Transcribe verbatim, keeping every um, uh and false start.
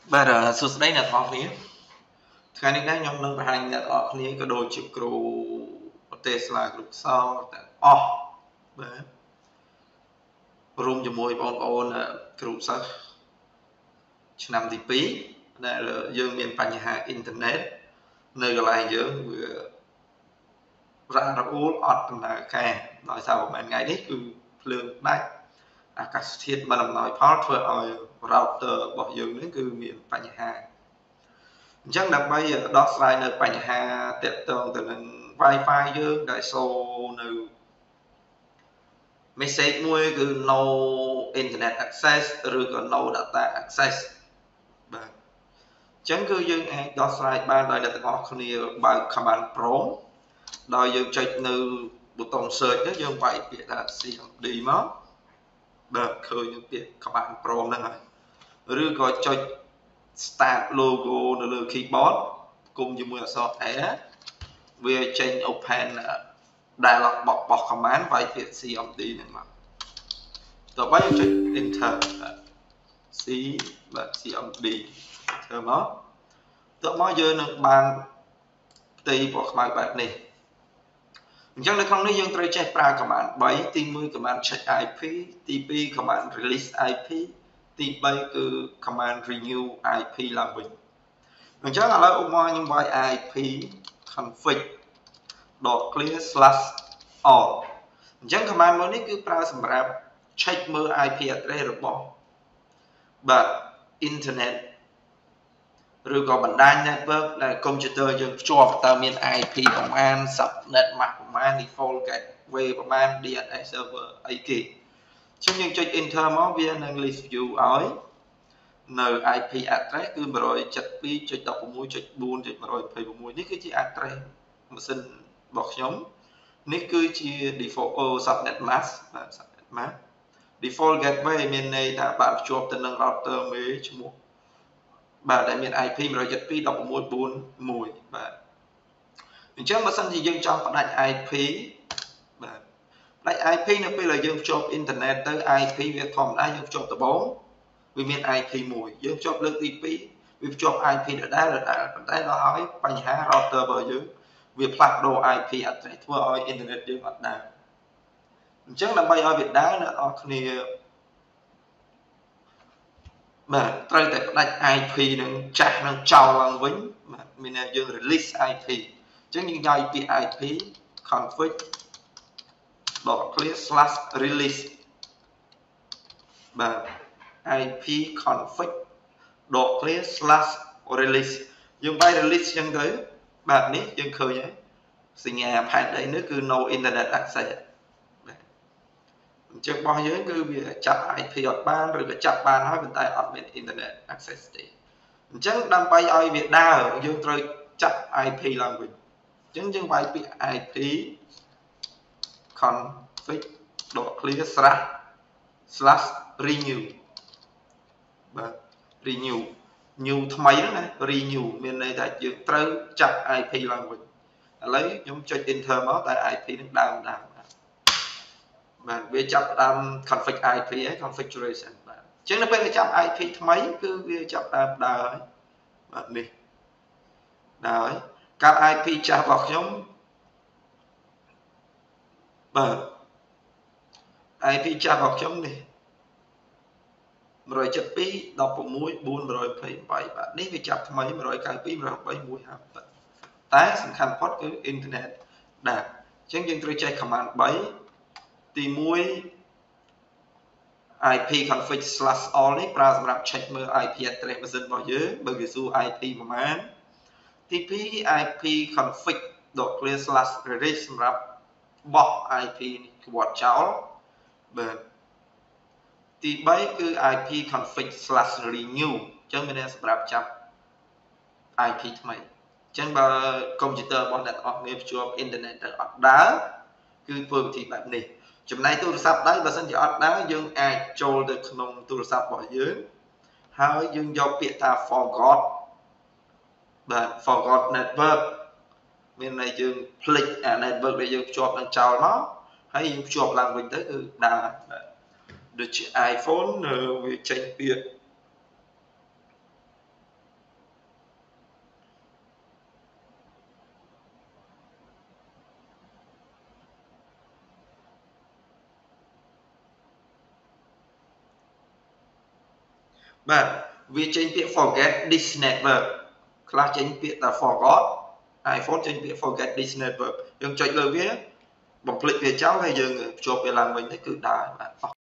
បាទ សួស្តីអ្នកទាំងអស់គ្នាថ្ងៃនេះដែរខ្ញុំនឹងបង្ហាញអ្នកទាំងអស់គ្នាក៏ដូចជាគ្រូប្រទេសស្លាគ្រូសោទាំងអស់បាទរួមជាមួយបងប្អូនគ្រូសិស្សឆ្នាំទីពីរដែលយើងមានបញ្ហាអ៊ីនធឺណិតនៅកន្លែងយើងវារ៉ាក់រអួលអត់ដំណើរការដោយសារប្រហែលថ្ងៃនេះគឺភ្លើងដាច់អាកាសធាតុមិនអំណោយផលធ្វើឲ្យ router របស់យើងនេះគឺមានបញ្ហាអញ្ចឹងដើម្បីដោះស្រាយនៅបញ្ហាទាក់ទងទៅនឹង Wi-Fi យើងដែលសូនៅ message មួយគឺ no internet access ឬក៏ no data access បាទអញ្ចឹងគឺយើងអាចដោះស្រាយបានដោយអ្នកទាំងអស់គ្នាបើក command prompt ដោយយើងចុចនៅប៊ូតុង search នេះយើងវាយពាក្យថា ซี เอ็ม ดี មកបាទឃើញនឹងពាក្យ command prompt ហ្នឹងហើយឬក៏ចុច start logo នៅលើ keyboard គុំជាមួយអក្សរ A វាចេញ open dialog box របស់ command វាយពាក្យ ซี เอ็ม ดี ហ្នឹងមកតបយើងចុច enter C បាទ ซี เอ็ม ดี ធ្វើមកតបមកយើងនឹងបានផ្ទៃពណ៌ខ្មៅបែបនេះអញ្ចឹងនៅក្នុងនេះយើងត្រូវចេះប្រើ command បីទីមួយ command check ไอ พี ទីពីរ command release ไอ พี ទីបីគឺ command renew ไอ พี ឡើងវិញអញ្ចឹងឥឡូវឧបមាខ្ញុំវាយ ไอ พี config .clear/all អញ្ចឹង command មួយនេះគឺប្រើសម្រាប់ check មើល ไอ พี address របស់បាទ internet ឬក៏បណ្ដាញ network ដែល computer យើងភ្ជាប់តើមាន ไอ พี ប្រមាណ subnet mask ប្រមាណ default gateway ប្រមាណ ดี เอ็น เอส server អីគេអញ្ចឹងយើងចុច enter មកវានឹង list view ឲ្យនៅ ไอ พี address គឺ one seventy-two dot sixteen dot four dot one twenty-six នេះគឺជា address ម៉ាស៊ីនរបស់ខ្ញុំនេះគឺជា default subnet mask បាទ subnet mask default gateway មានន័យថាបានភ្ជាប់ទៅនឹង router មេឈ្មោះបាទដែលមាន ไอ พี one seventy-two dot sixteen dot forty-one បាទអញ្ចឹងបើសិនជាយើងចង់ផ្ដាច់ ไอ พี បាទផ្ដាច់ ไอ พี នៅពេលដែលយើងភ្ជាប់អ៊ីនធឺណិតទៅ ไอ พี វាធម្មតាយើងភ្ជាប់ដំបូងវាមាន ไอ พี មួយយើងភ្ជាប់លើកទីពីរវាភ្ជាប់ ไอ พี ដដែលដដែលប៉ុន្តែដល់ហើយបញ្ហា router របស់យើងវាផ្លាស់ប្ដូរ ไอ พี address ធ្វើឲ្យអ៊ីនធឺណិតយើងអត់ដើរអញ្ចឹងដើម្បីឲ្យវាដើរអ្នកនរគ្នាបាទត្រូវតែផ្ដាច់ ไอ พี នឹងចាស់នឹងចោលឡើងវិញបាទមានន័យយើង release ไอ พี អញ្ចឹងយើងយកពាក្យ ไอ พี config .clear/release បាទ ไอ พี config .clear/release យើងបាយ release អញ្ចឹងទៅបាទនេះយើងឃើញហើយសញ្ញាផែនដីនេះគឺ no internet access បាទអញ្ចឹងរបស់យើងគឺវាចាប់ ไอ พี អត់បានឬក៏ចាប់បានហើយប៉ុន្តែអត់មាន internet access ទេអញ្ចឹងដើម្បីឲ្យវាដើរយើងត្រូវចាប់ ไอ พี ឡើងវិញអញ្ចឹងយើងវាយពាក្យ ไอ พี config .clear/renew បាទ renew new ថ្មីហ្នឹងណា renew មានន័យថាយើងត្រូវចាប់ ไอ พี ឡើងវិញឥឡូវខ្ញុំចុច enter មកតែ ไอ พี នឹងដើរដើរបាទវាចាប់ដើម config ไอ พี ហើយ configuration បាទអញ្ចឹងនៅពេលវាចាប់ ไอ พี ថ្មីគឺវាចាប់ដើមដើរហើយបាទនេះដើរហើយកាល ไอ พี ចាស់របស់ខ្ញុំបាទ ไอ พี ចាស់របស់ខ្ញុំនេះone seventy-two dot sixteen dot four one twenty-eightបាទនេះវាចាប់ថ្មីone ninety-two dot one eighty-eight one fiftyតែសំខាន់បំផុតគឺអ៊ីនធឺណិតដែរអញ្ចឹងយើងត្រូវចេះ command 3ទីមួយ ไอ พี config/all នេះប្រើសម្រាប់ check មើល ไอ พี address ម៉ាស៊ីនរបស់យើងបើវាសួរ ไอ พี ប្រមាណទីពីរ ไอ พี config .clear/release សម្រាប់បោះ ไอ พี នេះក្បត់ចោលបាទទីបីគឺ ไอ พี config/renew អញ្ចឹងមានន័យសម្រាប់ចាប់ ไอ พี ថ្មីអញ្ចឹងបើកុំព្យូទ័ររបស់អ្នកទាំងអស់គ្នាភ្ជាប់អ៊ីនធឺណិតទៅអត់ដើរគឺធ្វើវិធីបែបនេះចំណែកទូរស័ព្ទដៃបើសិនជាអត់ដើរយើងអាចចូលទៅក្នុងទូរស័ព្ទរបស់យើងហើយយើងយកពាក្យថា forgot បាទ forgot network មានន័យយើងភ្លេចអា network ដែលយើងភ្ជាប់នឹងចោលមកហើយយើងភ្ជាប់ឡើងវិញទៅគឺដើរបាទដូចជា iPhone វាចេញពាក្យបាទវាចេញពាក្យ forget this network ខ្លះចេញពាក្យតែ forgot iPhone ចេញពាក្យ forget this network យើងចុចលើវាបំភ្លេចវាចោលហើយយើងភ្ជាប់វាឡើងវិញទៅគឺដើរបាទ